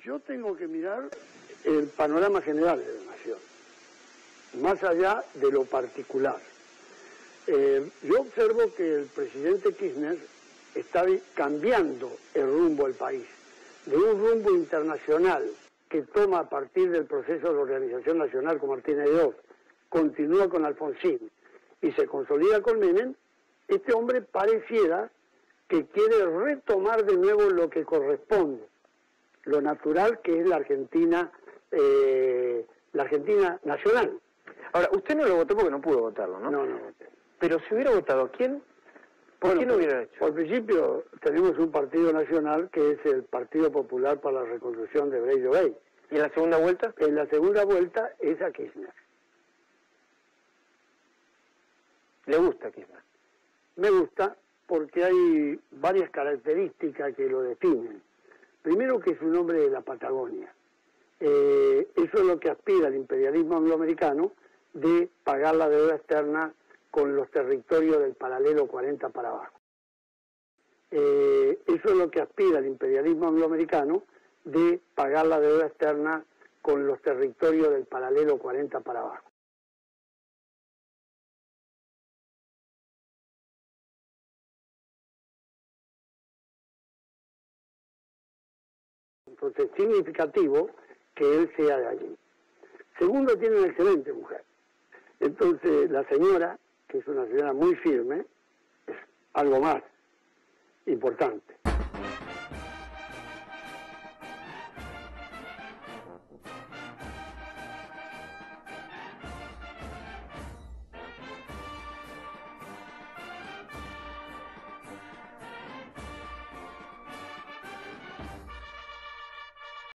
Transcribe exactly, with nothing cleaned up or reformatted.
Yo tengo que mirar el panorama general de la nación, más allá de lo particular. Eh, yo observo que el presidente Kirchner está cambiando el rumbo del país, de un rumbo internacional que toma a partir del proceso de la Organización Nacional con Martínez de Oz, continúa con Alfonsín y se consolida con Menem. Este hombre pareciera que quiere retomar de nuevo lo que corresponde, lo natural que es la Argentina, eh, la Argentina nacional. Ahora, usted no lo votó porque no pudo votarlo, ¿no? No, no voté. Pero si hubiera votado, ¿quién? ¿Por Bueno, qué no hubiera hecho? Por principio, tenemos un partido nacional que es el Partido Popular para la Reconstrucción de Brey de Bay. ¿Y en la segunda vuelta? En la segunda vuelta es a Kirchner. ¿Le gusta Kirchner? Me gusta porque hay varias características que lo definen. Primero, que es un hombre de la Patagonia. Eh, eso es lo que aspira el imperialismo angloamericano, de pagar la deuda externa con los territorios del paralelo cuarenta para abajo. Eh, eso es lo que aspira el imperialismo angloamericano, de pagar la deuda externa con los territorios del paralelo cuarenta para abajo. Entonces, significativo que él sea de allí. Segundo, tiene una excelente mujer. Entonces, la señora, que es una señora muy firme, es algo más importante.